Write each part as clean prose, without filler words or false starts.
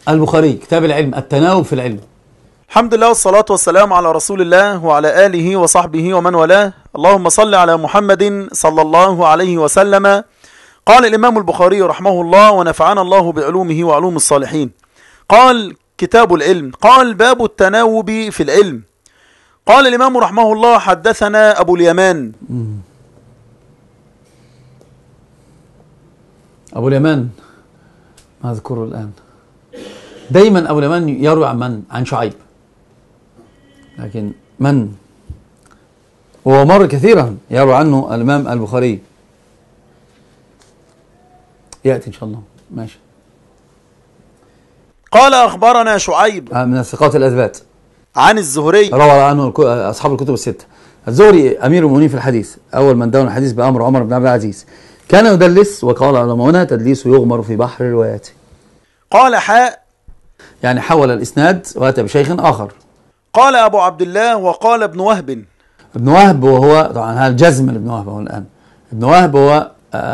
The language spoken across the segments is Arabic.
البخاري كتاب العلم، التناوب في العلم. الحمد لله والصلاة والسلام على رسول الله وعلى آله وصحبه ومن والاه. اللهم صل على محمد صلى الله عليه وسلم. قال الإمام البخاري رحمه الله ونفعنا الله بعلومه وعلوم الصالحين. قال كتاب العلم، قال باب التناوب في العلم. قال الإمام رحمه الله حدثنا أبو اليمان. أبو اليمان ما أذكره الآن. دايما أبو اليمان يروي عن من؟ عن شعيب، لكن من؟ وهو مر كثيرا يروي عنه الإمام البخاري. يأتي إن شاء الله. ماشي. قال أخبرنا شعيب من الثقات الأثبات عن الزهري، روى عنه أصحاب الكتب الستة. الزهري أمير المؤمنين في الحديث، أول من دون الحديث بأمر عمر بن عبد العزيز. كان يدلس، وقال علماؤنا تدليس يغمر في بحر رواياته. قال حاء، يعني حول الإسناد وأتى بشيخ آخر. قال أبو عبد الله وقال ابن وهب. ابن وهب وهو طبعا هذا الجزم ابن وهب هو الآن. ابن وهب هو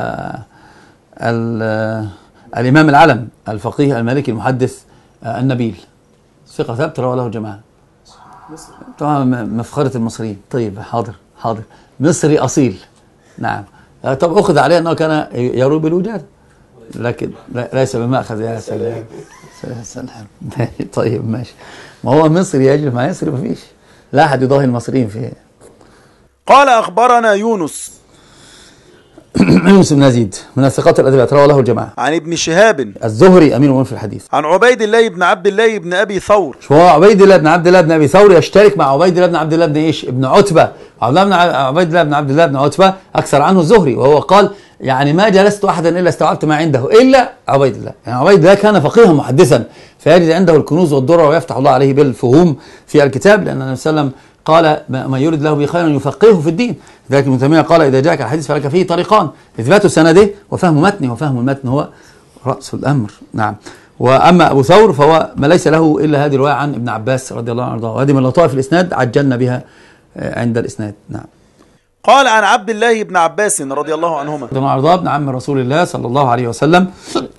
الإمام العلم الفقيه المالكي المحدث النبيل، ثقة ثبت روى له الجماعة، طبعا مفخرة المصريين. طيب حاضر مصري أصيل. نعم. طب أخذ عليه أنه كان يروي بالوجادة، لكن ليس بمأخذ يا سلام. طيب ماشي، ما هو مصري يجري ما يصري، ما فيش، لا أحد يضاهي المصريين فيه. قال أخبرنا يونس يونس بن يزيد من الثقات الأثبات روى له الجماعة. عن ابن شهاب الزهري أمير المؤمنين في الحديث. عن عبيد الله بن عبد الله بن أبي ثور. شو هو عبيد الله بن عبد الله بن أبي ثور يشترك مع عبيد الله بن عبد الله بن إيش؟ ابن عتبة. عبيد الله بن عبد الله بن عتبة أكثر عنه الزهري، وهو قال يعني ما جلست أحدا إلا استوعبت ما عنده إلا عبيد الله. يعني عبيد الله كان فقيها محدثا، فيجد عنده الكنوز والدرر ويفتح الله عليه بالفهوم في الكتاب، لأن النبي صلى الله عليه وسلم قال ما يريد الله به خيرا يفقهه في الدين. لذلك ابن تيمية قال إذا جاءك الحديث فلك فيه طريقان: إثبات سنده وفهم متنه، وفهم المتن هو رأس الأمر. نعم. وأما أبو ثور فهو ما ليس له إلا هذه الرواية عن ابن عباس رضي الله عنه، وهذه من لطائف الإسناد عجلنا بها عند الإسناد. نعم. قال عن عبد الله بن عباس رضي الله عنهما ابن عم رسول الله صلى الله عليه وسلم،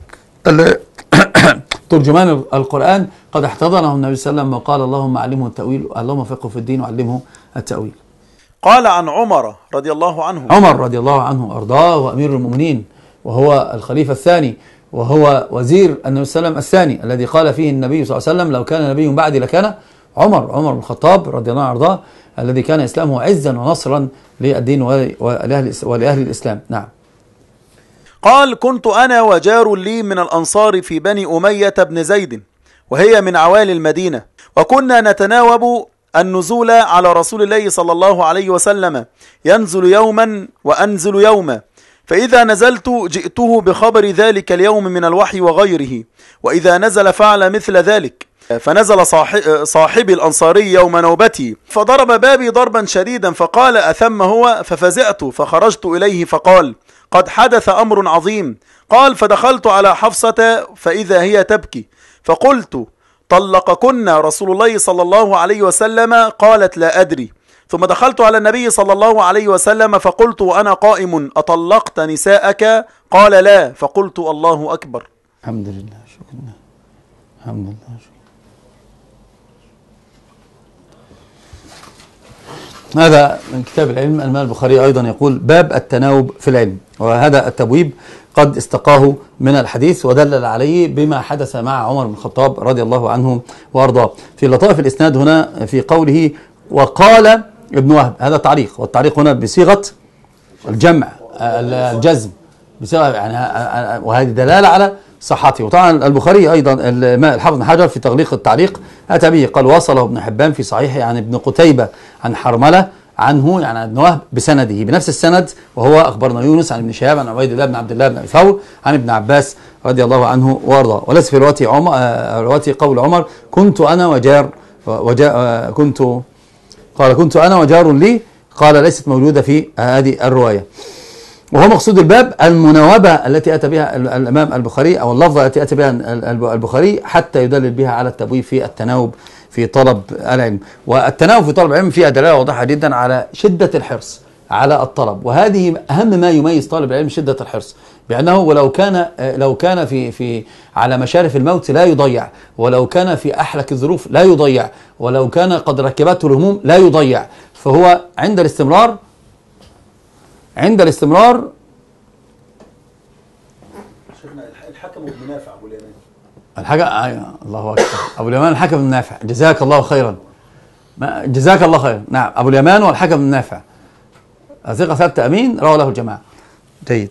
ترجمان القرآن، قد احتضنه النبي صلى الله عليه وسلم وقال اللهم علمه التأويل، اللهم فقه في الدين وعلمه التأويل. قال عن عمر رضي الله عنه، عمر رضي الله عنه أرضاه وأمير المؤمنين، وهو الخليفة الثاني، وهو وزير النبي صلى الله عليه وسلم الثاني، الذي قال فيه النبي صلى الله عليه وسلم لو كان نبي بعدي لكان عمر بن الخطاب رضي الله عنه أرضاه، الذي كان إسلامه عزا ونصرا للدين ولأهل الإسلام. نعم. قال كنت أنا وجار لي من الأنصار في بني أمية بن زيد، وهي من عوالي المدينة، وكنا نتناوب النزول على رسول الله صلى الله عليه وسلم، ينزل يوما وأنزل يوما، فإذا نزلت جئته بخبر ذلك اليوم من الوحي وغيره، وإذا نزل فعل مثل ذلك. فنزل صاحبي الأنصاري يوم نوبتي فضرب بابي ضربا شديدا، فقال أثم هو؟ ففزعت فخرجت إليه فقال قد حدث أمر عظيم. قال فدخلت على حفصة فإذا هي تبكي، فقلت طلقكن رسول الله صلى الله عليه وسلم؟ قالت لا أدري. ثم دخلت على النبي صلى الله عليه وسلم فقلت وأنا قائم أطلقت نساءك؟ قال لا. فقلت الله أكبر. الحمد لله، شكرا. الحمد لله، شكرا. هذا من كتاب العلم. الإمام البخاري أيضا يقول باب التناوب في العلم، وهذا التبويب قد استقاه من الحديث ودلل عليه بما حدث مع عمر بن الخطاب رضي الله عنه وأرضاه. في لطائف الإسناد هنا في قوله وقال ابن وهب، هذا تعليق، والتعليق هنا بصيغة الجمع الجزم، بصيغة يعني، وهذه دلالة على صحته. وطبعا البخاري أيضا الحافظ بن حجر في تغليق التعليق أتى به، قال وصله ابن حبان في صحيحه عن ابن قتيبة عن حرملة عنه، يعني ابن وهب بسنده بنفس السند، وهو أخبرنا يونس عن ابن شهاب عن عبيد الله بن عبد الله بن أبي ثور عن ابن عباس رضي الله عنه وارضاه. وليس في رواية قول عمر كنت أنا وجار لي، قال ليست موجودة في هذه الرواية. وهو مقصود الباب المناوبة التي أتى بها الإمام البخاري، أو اللفظة التي أتى بها البخاري حتى يدلل بها على التبويب في التناوب في طلب العلم. والتناوب في طلب العلم فيها دلالة واضحة جدا على شدة الحرص على الطلب. وهذه أهم ما يميز طالب العلم، شدة الحرص، بأنه لو كان في على مشارف الموت لا يضيع، ولو كان في أحلك الظروف لا يضيع، ولو كان قد ركبته الهموم لا يضيع. فهو عند الاستمرار الحكم بن نافع أبو اليمان، الله أكبر، أبو اليمان الحكم بن نافع، جزاك الله خيرا، جزاك الله خيرا. نعم، أبو اليمان والحكم بن نافع ثقة ثابتة أمين، روى له الجماعة. جيد.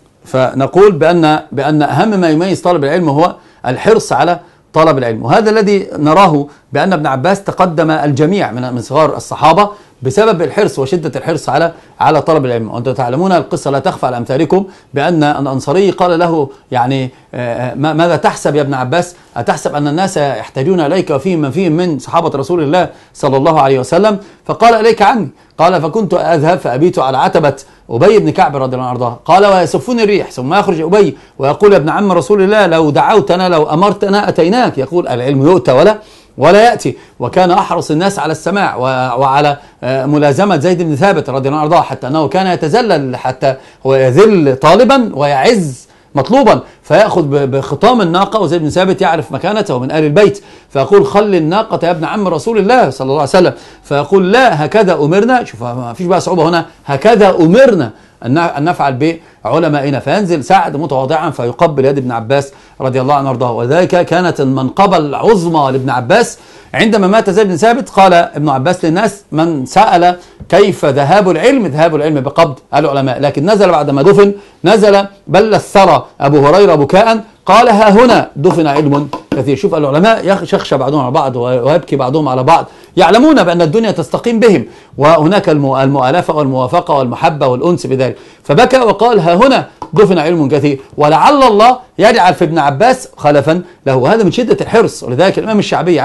فنقول بأن أهم ما يميز طالب العلم هو الحرص على طلب العلم، وهذا الذي نراه بأن ابن عباس تقدم الجميع من صغار الصحابة بسبب الحرص وشدة الحرص على طلب العلم. وأنتم تعلمون القصة لا تخفى على أمثالكم، بأن الأنصاري قال له يعني ماذا تحسب يا ابن عباس؟ أتحسب أن الناس يحتاجون إليك وفيهم من فيهم من صحابة رسول الله صلى الله عليه وسلم؟ فقال إليك عني. قال فكنت أذهب فأبيت على عتبة أبي بن كعب رضي الله عنه أرضاه. قال ويسفني الريح، ثم يخرج أبي ويقول يا ابن عم رسول الله لو دعوتنا لو أمرتنا أتيناك. يقول العلم يؤتى ولا يأتي. وكان أحرص الناس على السماع وعلى ملازمة زيد بن ثابت رضي الله عنه أرضاه، حتى أنه كان يتذلل، حتى هو يذل طالبا ويعز مطلوبا، فيأخذ بخطام الناقة، وزيد بن ثابت يعرف مكانته من آل البيت، فيقول خل الناقة يا ابن عم رسول الله صلى الله عليه وسلم، فيقول لا هكذا أمرنا. شوف ما فيش بقى صعوبة هنا، هكذا أمرنا أن نفعل بعلمائنا. فينزل سعد متواضعا فيقبل يد ابن عباس رضي الله عنه وارضاه. وذلك كانت المنقبة العظمى لابن عباس. عندما مات زيد بن ثابت قال ابن عباس للناس من سأل كيف ذهاب العلم بقبض العلماء، لكن نزل بعدما دفن، نزل بل الثرى أبو هريرة بكاء قال ها هنا دفن علم كثير. شوف العلماء يخشى بعضهم على بعض ويبكي بعضهم على بعض، يعلمون بأن الدنيا تستقيم بهم، وهناك المؤالفة والموافقة والمحبة والأنس بذلك. فبكى وقال ها هنا دفن علم كثير، ولعل الله يجعل في ابن عباس خلفا له. وهذا من شدة الحرص. ولذلك الإمام الشعبي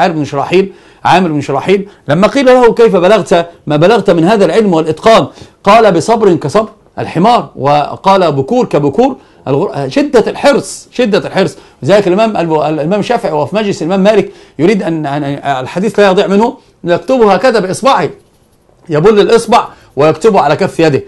عامر بن شراحيل لما قيل له كيف بلغت ما بلغت من هذا العلم والإتقان، قال بصبر كصبر الحمار، وقال بكور كبكور شدة الحرص. لذلك الإمام الشافعي وهو في مجلس الإمام مالك يريد أن الحديث لا يضيع منه، يكتبه هكذا بإصبعه، يبل الإصبع ويكتبه على كف يده.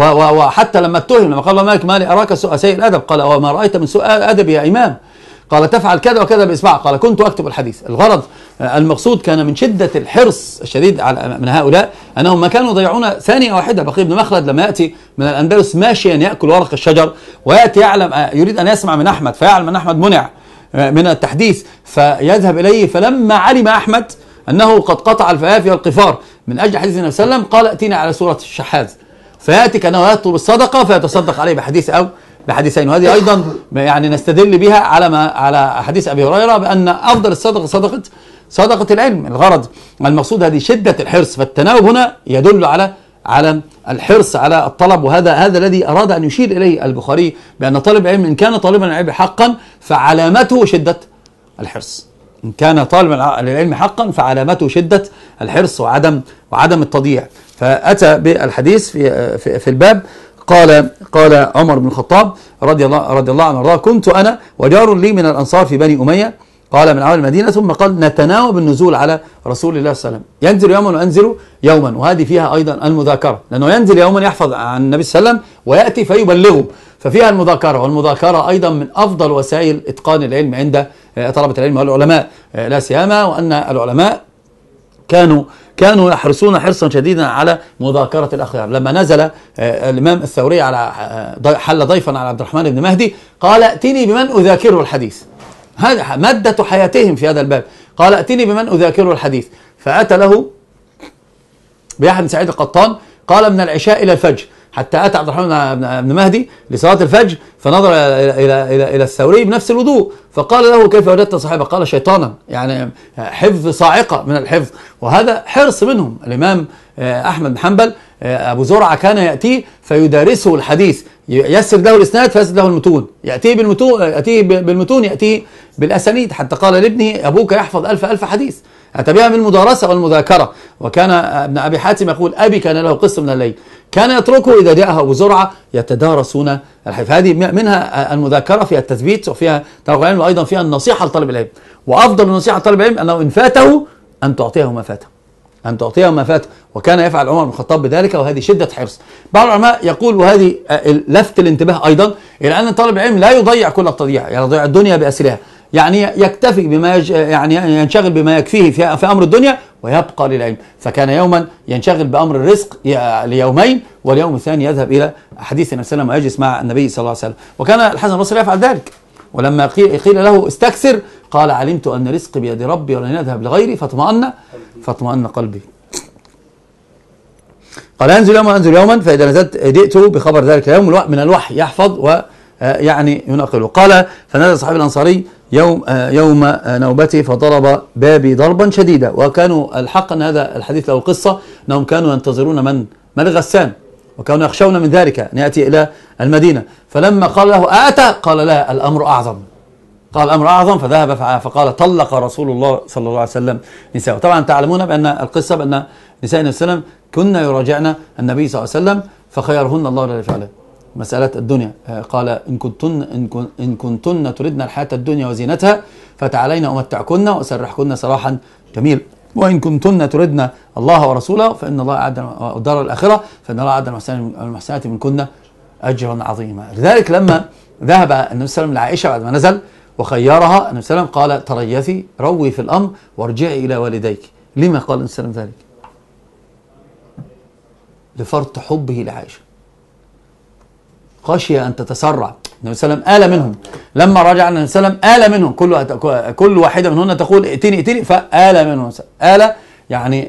وحتى لما اتهم، لما قال مالك ما لي أراك سيء الأدب، قال وما رأيت من سوء أدب يا إمام؟ قال تفعل كذا وكذا بإصبع، قال كنت أكتب الحديث. الغرض المقصود كان من شدة الحرص الشديد من هؤلاء أنهم ما كانوا يضيعون ثانية واحدة. بقي بن مخلد لما يأتي من الأندلس ماشيا يأكل ورق الشجر، ويأتي يريد أن يسمع من أحمد، فيعلم أن أحمد منع من التحديث، فيذهب إليه. فلما علم أحمد أنه قد قطع الفيافي والقفار من أجل حديث النبي صلى الله عليه وسلم قال ائتنا على سورة الشحاذ، فيأتي كأنه يطلب الصدقة فيتصدق عليه بحديث أو بحديثين. وهذه أيضا يعني نستدل بها على حديث أبي هريرة بأن أفضل الصدقة صدقة العلم. الغرض المقصود هذه شدة الحرص. فالتناوب هنا يدل على الحرص على الطلب، وهذا الذي أراد أن يشير إليه البخاري، بأن طالب العلم إن كان طالبا للعلم حقا فعلامته شدة الحرص. إن كان طالبا للعلم حقا فعلامته شدة الحرص وعدم التضييع. فأتى بالحديث في الباب قال عمر بن الخطاب رضي الله عنه وارضاه كنت أنا وجار لي من الأنصار في بني أمية، قال من أول المدينة، ثم قال نتناوب النزول على رسول الله صلى الله عليه وسلم، ينزل يوما وأنزل يوما. وهذه فيها أيضا المذاكرة، لأنه ينزل يوما يحفظ عن النبي صلى الله عليه وسلم ويأتي فيبلغه، ففيها المذاكرة. والمذاكرة أيضا من أفضل وسائل إتقان العلم عند طلبة العلم والعلماء لا سيما، وأن العلماء كانوا يحرصون حرصا شديدا على مذاكرة الأخيار. لما نزل الإمام الثوري حل ضيفا على عبد الرحمن بن مهدي قال ائتني بمن أذاكره الحديث، هذا مادة حياتهم في هذا الباب، قال ائتني بمن أذاكره الحديث. فأتى له بيحيى بن سعيد القطان قال من العشاء إلى الفجر، حتى أتى عبد الرحمن بن مهدي لصلاة الفجر فنظر إلى الثوري بنفس الوضوء، فقال له كيف وجدت صاحبه؟ قال شيطانا، يعني حفظ صاعقة من الحفظ. وهذا حرص منهم. الإمام أحمد بن حنبل أبو زرعة كان يأتيه فيدارسه الحديث، يسر له الإسناد فيسر له المتون، يأتيه بالمتون يأتيه بالأسانيد، حتى قال لابنه أبوك يحفظ ألف حديث، أتى بها من المدارسة والمذاكرة. وكان ابن أبي حاتم يقول أبي كان له قسط من الليل كان يتركه إذا جاءه أبو زرعة يتدارسون الحديث. هذه منها المذاكرة فيها التثبيت وفيها تلقي العلم، وأيضا فيها النصيحة لطالب العلم. وأفضل النصيحة لطالب العلم أنه إن فاته أن تعطيه ما فاته، أن تعطيهم ما فات، وكان يفعل عمر بن الخطاب بذلك، وهذه شدة حرص. بعض العلماء يقول، وهذه لفت الانتباه أيضا إلى أن طالب العلم لا يضيع كل التضييع، يعني يضيع الدنيا بأسرها، يعني يكتفي بما يعني ينشغل بما يكفيه في أمر الدنيا ويبقى للعلم. فكان يوما ينشغل بأمر الرزق ليومين، واليوم الثاني يذهب إلى حديث النبي صلى الله عليه وسلم ويجلس مع النبي صلى الله عليه وسلم. وكان الحسن البصري يفعل ذلك، ولما قيل له استكثر قال علمت أن رزقي بيد ربي ولن يذهب لغيري فاطمأن قلبي. قال انزل يوما انزل يوما، فإذا نزلت جئت بخبر ذلك اليوم من الوحي يحفظ ويعني ينقله. قال فنزل صاحب الأنصاري يوم نوبته فضرب بابي ضربا شديدا. وكانوا الحق أن هذا الحديث له قصة، أنهم كانوا ينتظرون من غسان، وكانوا يخشون من ذلك أن يأتي إلى المدينة. فلما قال له أتى قال لا، الأمر أعظم. قال الأمر أعظم، فذهب فقال طلق رسول الله صلى الله عليه وسلم نساءه. طبعا تعلمون بأن القصة بأن نساء النبي صلى الله عليه وسلم كنا يراجعن النبي صلى الله عليه وسلم فخيرهن الله لا يفعله. مسألة الدنيا، قال إن كنتن تردن الحياة الدنيا وزينتها فتعالين أمتعكن وأسرحكن سراحا جميلا، وإن كنتن تردن الله ورسوله فإن الله أعد الدار الآخرة فإن الله أعد المحسنات منكن أجرا عظيما. لذلك لما ذهب النبي صلى الله عليه وسلم لعائشة بعد ما نزل وخيرها النبي صلى الله عليه وسلم قال تريثي روي في الأمر وارجعي إلى والديك. لما قال النبي صلى الله عليه وسلم ذلك؟ لفرط حبه لعائشة، خشية أن تتسرع. النبي صلى الله عليه وسلم آل منهم، لما رجع النبي صلى الله عليه وسلم آل منهم، كل واحدة منهن تقول ائتني فآل منهم. آل يعني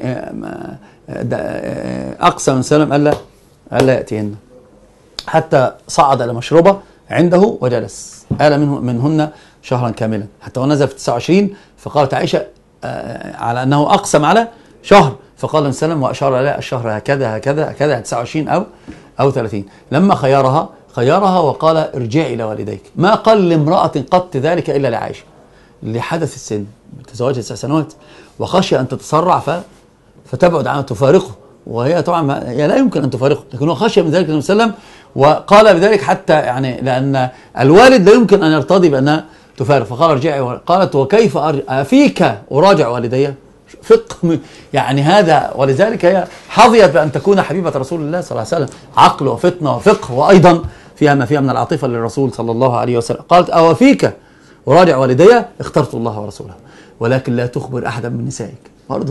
أقسم النبي صلى الله عليه وسلم ألا يأتيهن، حتى صعد إلى مشربة عنده وجلس، آل منهن شهرا كاملا، حتى ونزل في 29 فقالت عائشة على أنه أقسم على شهر، فقال النبي صلى الله عليه وسلم وأشار إلى الشهر هكذا 29 أو 30. لما خيرها وقال ارجعي إلى والديك. ما قال لامرأة قط ذلك إلا لعائشة، لحدث السن، تزوجها 9 سنوات وخشي أن تتسرع فتبعد عنه تفارقه، وهي طبعا هي لا يمكن أن تفارقه، لكن هو خشي من ذلك النبي صلى الله عليه وسلم، وقال بذلك حتى يعني لأن الوالد لا يمكن أن يرتضي بأنها تفارق، فقال ارجعي. قالت وكيف أفيك أراجع والدي؟ فقه يعني هذا، ولذلك هي حظيت بأن تكون حبيبة رسول الله صلى الله عليه وسلم، عقل وفطنة وفقه، وأيضا فيها ما فيها من العاطفة للرسول صلى الله عليه وسلم. قالت أو فيك أراجع والدي؟ اخترت الله ورسوله، ولكن لا تخبر أحدا من نسائك. برضه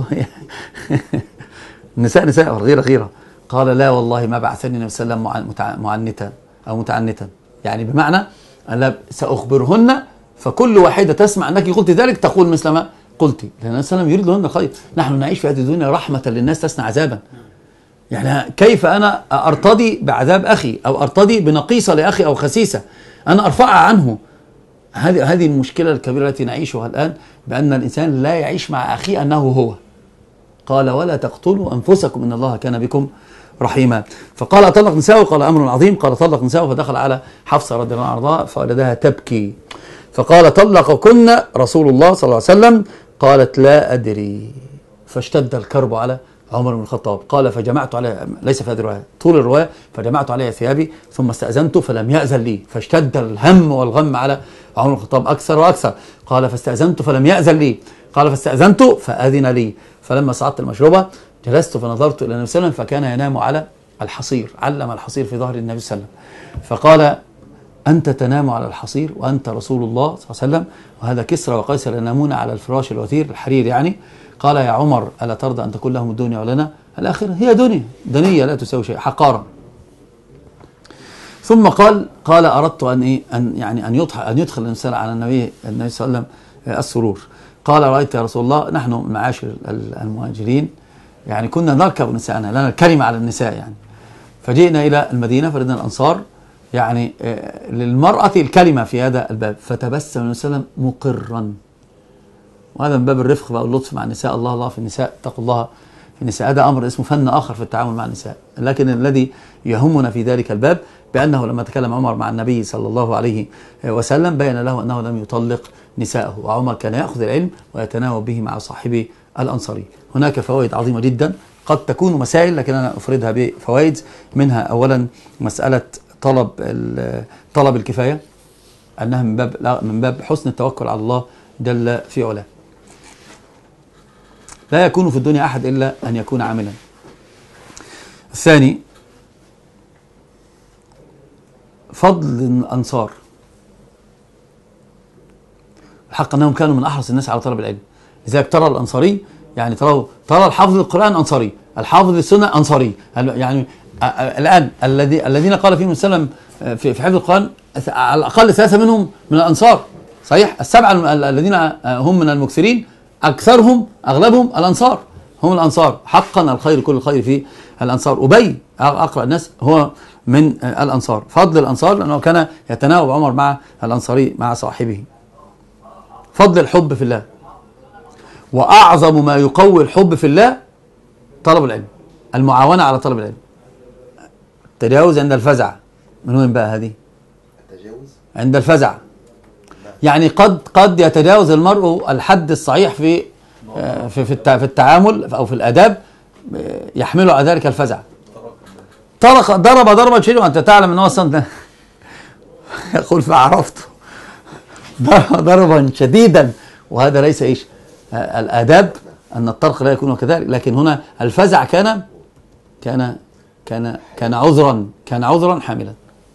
نساء غيرة. قال لا والله ما بعثني النبي صلى الله عليه وسلم معنتا أو متعنتا، يعني بمعنى أن سأخبرهن فكل واحدة تسمع أنك قلت ذلك تقول مثل ما قلت، لأن النبي صلى الله عليه وسلم يريد لهن الخير. نحن نعيش في هذه الدنيا رحمة للناس تسنى عذابا، يعني كيف أنا أرتضي بعذاب أخي أو أرتضي بنقيصة لأخي أو خسيسة أنا أرفعها عنه؟ هذه المشكلة الكبيرة التي نعيشها الآن، بأن الإنسان لا يعيش مع أخيه أنه هو. قال ولا تقتلوا أنفسكم إن الله كان بكم رحيما. فقال أطلق نساءه، قال أمر عظيم. قال طلق نساءه، فدخل على حفصة رضي الله عنها فوجدها تبكي، فقال طلقكن رسول الله صلى الله عليه وسلم؟ قالت لا أدري. فاشتد الكرب على عمر بن الخطاب، قال فجمعت عليه، ليس في هذه الرواية طول الرواية، فجمعت عليه ثيابي ثم استأذنت فلم يأذن لي، فاشتد الهم والغم على عمر بن الخطاب أكثر وأكثر. قال فاستأذنت فلم يأذن لي، قال فاستأذنت فأذن لي، فلما صعدت المشربة جلست فنظرت إلى النبي صلى الله عليه وسلم فكان ينام على الحصير، علم الحصير في ظهر النبي صلى الله عليه وسلم، فقال أنت تنام على الحصير وأنت رسول الله صلى الله عليه وسلم، وهذا كسرى وقيصر ينامون على الفراش الوثير الحرير يعني. قال يا عمر ألا ترضى أن تكون لهم الدنيا ولنا الآخرة؟ هي دنيا لا تساوي شيء، حقارا. ثم قال أردت أن يدخل الإنسان على النبي صلى الله عليه وسلم السرور. قال رأيت يا رسول الله نحن من معاشر المهاجرين يعني كنا نركب نساءنا، لنا الكلمة على النساء يعني، فجئنا إلى المدينة فردنا الأنصار يعني للمرأة الكلمة في هذا الباب، فتبسم النبي صلى الله عليه وسلم مقرا. وهذا من باب الرفق بقى واللطف مع النساء، الله في النساء، اتقوا الله في النساء. هذا أمر اسمه فن آخر في التعامل مع النساء، لكن الذي يهمنا في ذلك الباب بأنه لما تكلم عمر مع النبي صلى الله عليه وسلم بين له أنه لم يطلق نساءه، وعمر كان يأخذ العلم ويتناوب به مع صاحبه الأنصاري. هناك فوائد عظيمة جدا قد تكون مسائل لكن أنا أفردها بفوائد، منها أولا مسألة طلب الكفاية، أنها من باب حسن التوكل على الله جل في علاه. لا يكون في الدنيا أحد إلا أن يكون عاملا. الثاني فضل الأنصار، الحق أنهم كانوا من أحرص الناس على طلب العلم. لذلك ترى الأنصاري يعني ترى الحافظ القرآن أنصاري، الحافظ السنة أنصاري. يعني الآن الذين قال فيهم وسلم في حفظ القرآن على الأقل 3 منهم من الأنصار، صحيح؟ ال7 الذين هم من المكثرين أكثرهم أغلبهم الأنصار، هم الأنصار حقا. الخير كل الخير في الأنصار. أبي أقرأ الناس هو من الأنصار. فضل الأنصار لأنه كان يتناوب عمر مع الأنصاري مع صاحبه. فضل الحب في الله، وأعظم ما يقوي الحب في الله طلب العلم، المعاونة على طلب العلم. التجاوز عند الفزع، من وين بقى هذه؟ التجاوز عند الفزع، يعني قد يتجاوز المرء الحد الصحيح في التعامل أو في الآداب، يحمله على ذلك الفزع. ضرب ضربا شديدا وأنت تعلم أنه أصلا يقول فعرفته، ضربا شديدا، وهذا ليس إيش الآداب، أن الطرق لا يكون كذلك. لكن هنا الفزع كان عذرا حاملا.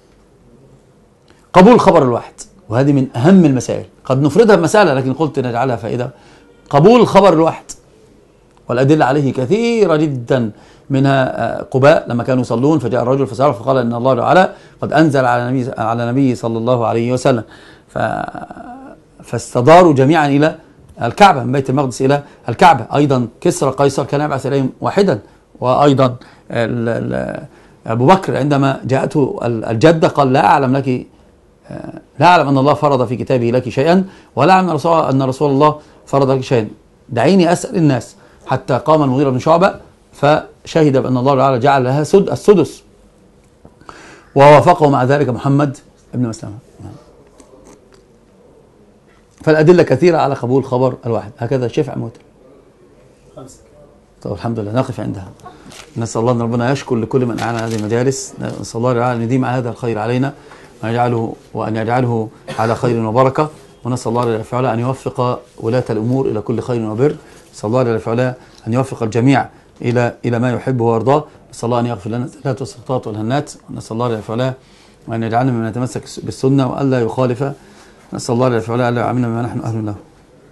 قبول خبر الواحد، وهذه من أهم المسائل، قد نفردها بمسألة لكن قلت نجعلها فائدة. قبول خبر الواحد، والأدلة عليه كثيرة جدا، منها قباء لما كانوا يصلون فجاء الرجل فسأله فقال إن الله تعالى قد أنزل على النبي صلى الله عليه وسلم، فاستداروا جميعا إلى الكعبة، من بيت المقدس إلى الكعبة. أيضا كسرى قيصر كان يبعث إليهم واحدا. وأيضا أبو بكر عندما جاءته الجدة قال لا أعلم أن الله فرض في كتابه لك شيئا، ولا أعلم أن رسول الله فرض لك شيئا، دعيني أسأل الناس. حتى قام المغيرة بن شعبة فشهد بأن الله تعالى جعل لها السدس، ووافقه مع ذلك محمد بن مسلمة. فالأدلة كثيرة على قبول خبر الواحد. هكذا الشيخ عمود. طيب الحمد لله نقف عندها. نسأل الله أن ربنا يشكر لكل من أعان هذه المجالس. نسأل الله تعالى أن يديم هذا الخير علينا وأن يجعله على خير وبركة. ونسأل الله جل وعلا أن يوفق ولاة الأمور إلى كل خير وبر. نسأل الله جل وعلا أن يوفق الجميع إلى ما يحبه ويرضاه. نسأل الله أن يغفر لنا الزلات والسقطات والهنات. نسأل الله جل وعلا أن يجعلنا ممن يتمسك بالسنة وألا يخالف. نسأل الله جل وعلا ألا يعاملنا بما نحن أهل له.